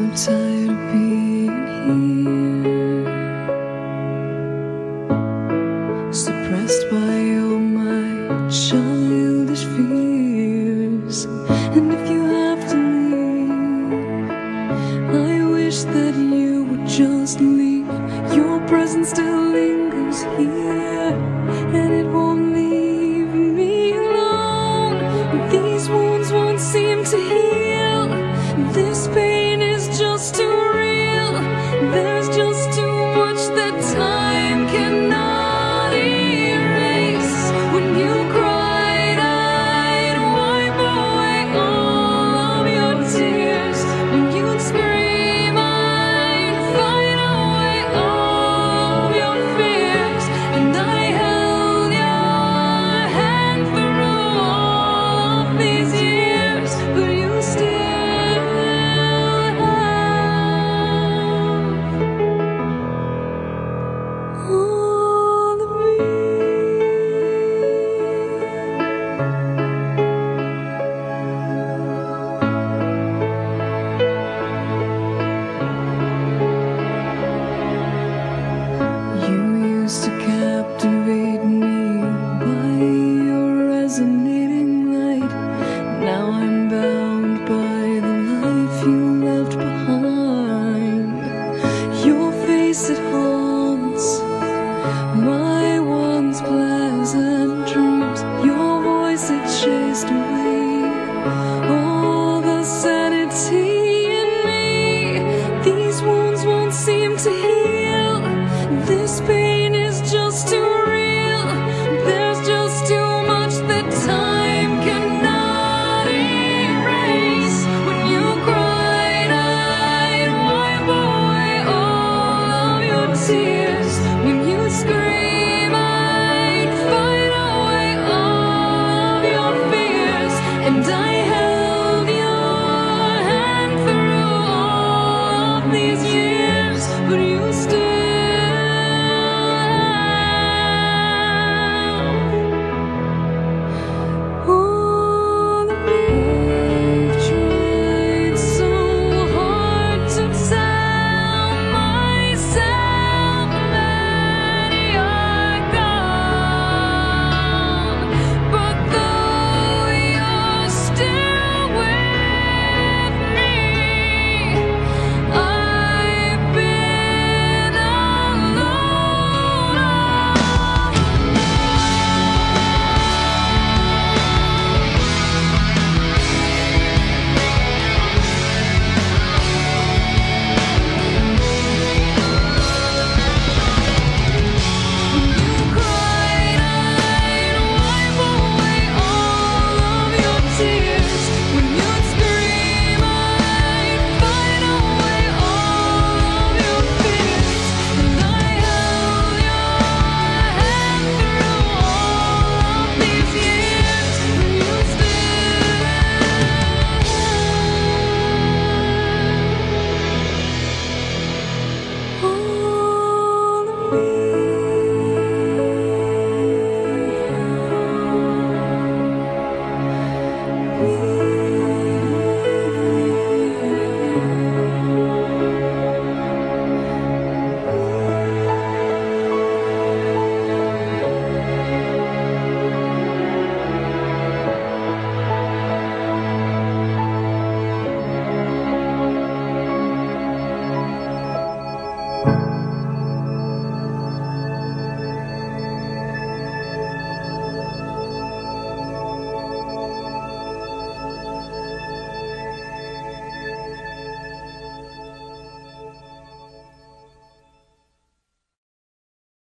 tired of being here, suppressed by all my childish fears. And if you have to leave, I wish that you would just leave. Your presence still lingers here, and it won't leave me alone. These wounds won't seem to heal. This pain is just too real. There's just too much that time cannot erase. When you cried, I'd wipe away all of your tears. When you'd scream, I'd fight away all of your fears. And I held your hand through all of these years, but you still all of me. You used to captivate me by your resonating light. Now I'm bound by the life you left behind. Your face, it haunts my once pleasant dreams. Your voice, it chased away all the sanity in me. These wounds won't seem to heal.